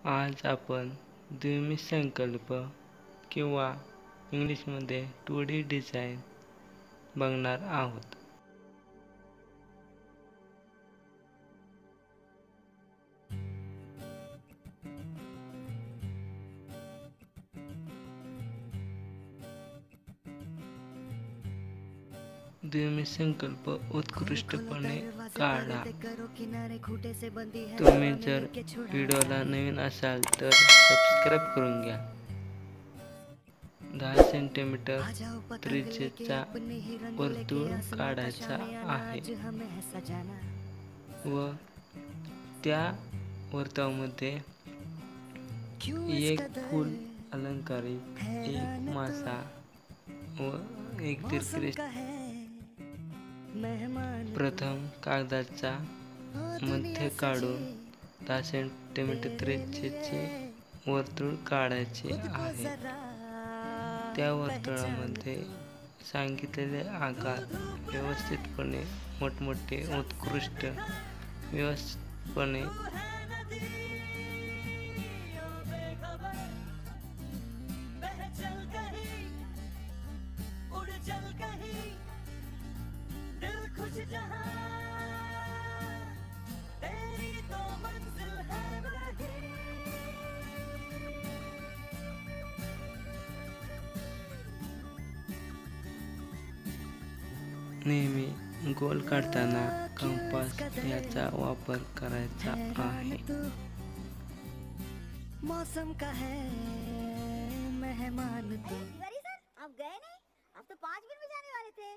आज आपण द्विमित संकल्प किंवा इंग्लिशमध्ये 2D डिझाईन बघणार आहोत. द्विमित संकल्प उत्कृष्टपणे काढा. तुम्ही जर व्हिडिओला नवीन असाल तर सबस्क्राईब करून घ्या. 10 सेंटीमीटर त्रिज्येचा वर्तुळ काढायचा आहे व त्या वर्तुळामध्ये एक फूल अलंकारिक, एक मासा व एक दीर्घ. प्रथम कागदाचा मध्य काढून 10 सेंटीमीटर त्रिज्येचे वर्तुळ काढायचे आहे. त्या वर्तुळामध्ये सांगितलेले आकार व्यवस्थितपणे मोठमोठे उत्कृष्ट व्यवस्थितपणे नेहमी गोल काढताना कंपास याचा वापर करायचा आहे. मौसम का है मेहमान तू. आप गए नहीं? आप तो 5 मिनट में जाने वाले थे.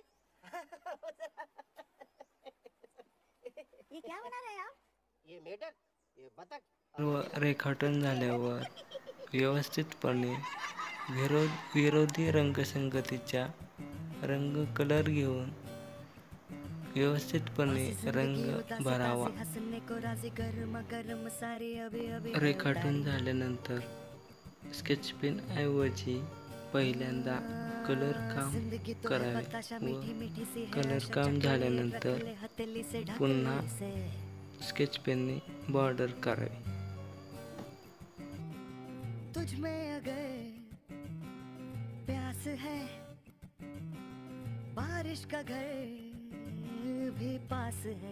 ये क्या बना रहे हैं आप? ये मेढक, ये बतख. रेखाटन झाल्यावर व्यवस्थितपणे विरोधी रंगसंगतीचा रंग कलर घेऊन व्यवस्थितपणे रंग भरावा. रेखाटून झाल्यानंतर स्केच पेन ऐवजी पहिल्यांदा कलर काम करावे व कलर काम झाल्यानंतर पुन्हा स्केच पेनने बॉर्डर करावी. तुझ में अगर प्यास है, बारिश का घर भी पास है,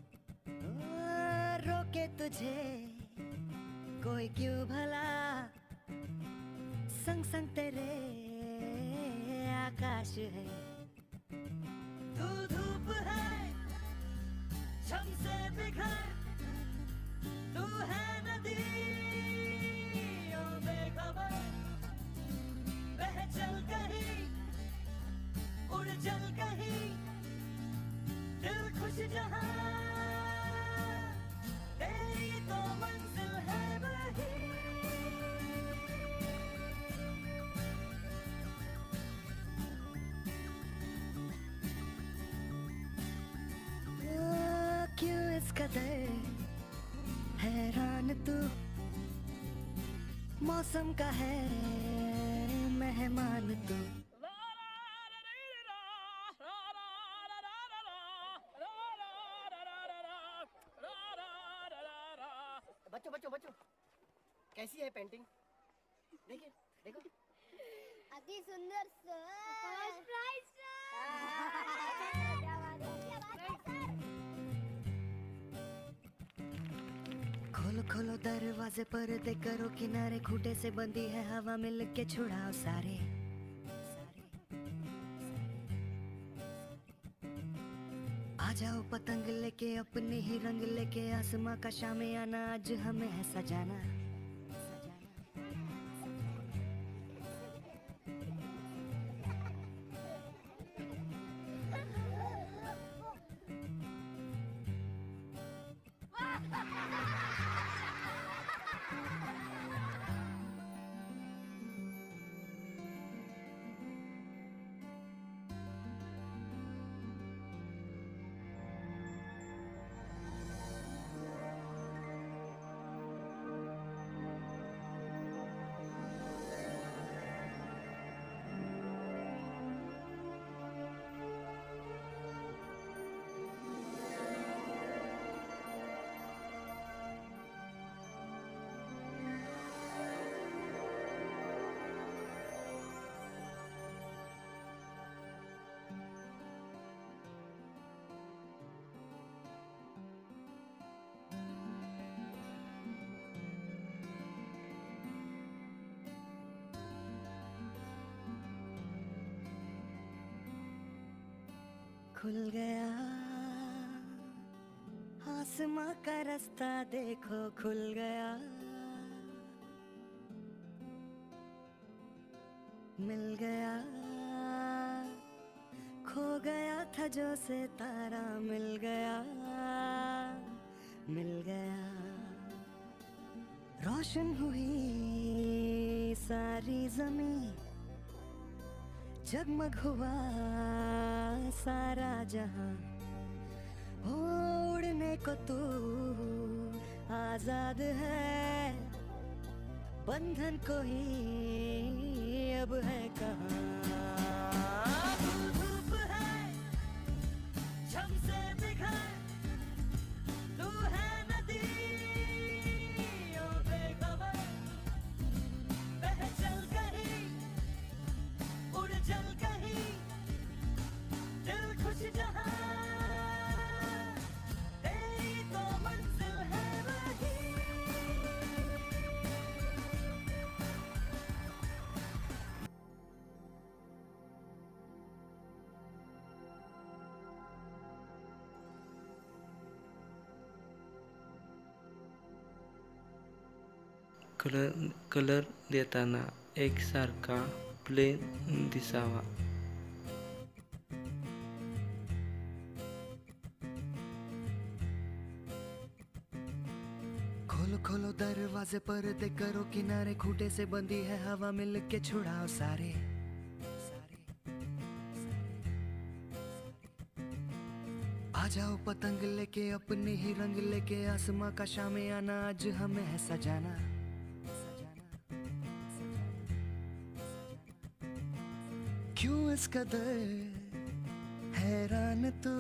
रोके तुझे कोई क्यों भला, संग संग तेरे आकाश है. तू धूप है छम से बिखर, तू है नदी ओ बेखबर, बह चल कहीं उड़ चल कहीं, दिल खुश जहां तेरी तो मंजिल है वही. क्यों इस कदर हैरान तू, मौसम का है मेहमान तू. बच्चों कैसी है पेंटिंग? देखिए देखो. अति सुंदर सर. फर्स्ट प्राइज खोलो खोलो दरवाजे पर्दे करो किनारे, खूंटे से बंदी है हवा मिल के छुड़ाओ सारे. आ जाओ पतंग लेके अपने ही रंग लेके, आसमां का शामियाना आज हमें है सजाना. खुल गया, आसमां का रास्ता देखो खुल गया, मिल गया, खो गया था जो सितारा, मिल गया, मिल गया, रोशन हुई सारी ज़मीं, जगमग हुआ सारा जहां, उड़ने को तू आजाद है, बंधन कोई अब है कहाँ। धूप है झम से बिखर, तू है नदी ओ बेखबर, बह चल कहीं, उड़ चल कहीं, दिल खुश जहां, तेरी तो मंजिल है वही। कलर देताना एकसारखा प्लेन दिसावा. खोलो खोलो दरवाजे पर्दे करो किनारे, खूंटे से बंदी है हवा, मिल के छुड़ाओ सारे, आ जाओ पतंग लेके अपने ही रंग लेके, आसमां का शामे आना आज हमें है सजाना, क्यों इस कदर हैरान तू,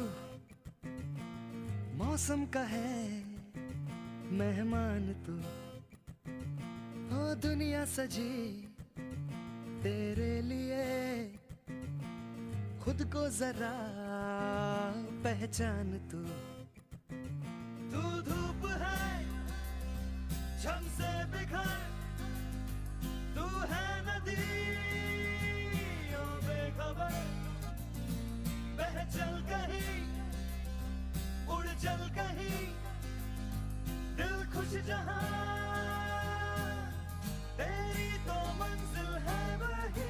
मौसम का है मेहमान तू, ओ दुनिया सजी तेरे लिए, खुद को जरा पहचान तू। तू धूप है झम से बिखर, तू है नदी ओ बेखबर, बह चल कहीं, उड़ चल कहीं, दिल खुश जहां, तेरी तो मंजिल है वही।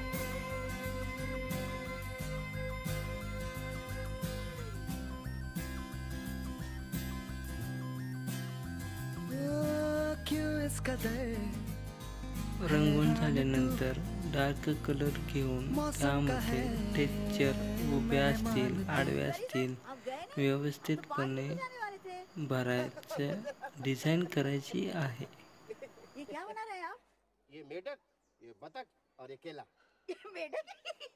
क्यों इस कदर रंगवून झाल्यानंतर डार्क कलर घेऊन त्यामध्ये टेक्स्चर उभ्या असतील आडव्या असतील व्यवस्थितपणे भरायचं डिझाईन करायची आहे. ये क्या बना रहे हैं आप? ये मेढक, ये बतख और ये केला. मेढक?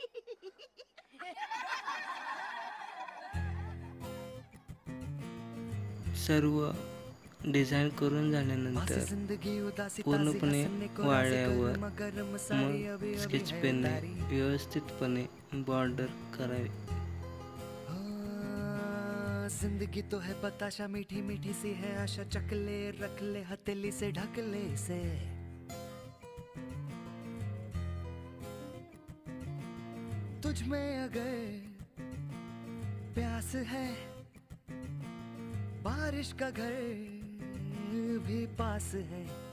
सर्व डिझाईन करून झाल्यानंतर पूर्णपणे वाळल्यावर मग स्केच पेनने व्यवस्थितपणे बॉर्डर करावी. जिंदगी तो है बताशा, मीठी मीठी सी है आशा, चकले रख ले हथेली से ढक ले से, तुझ में अगर प्यास है, बारिश का घर भी पास है,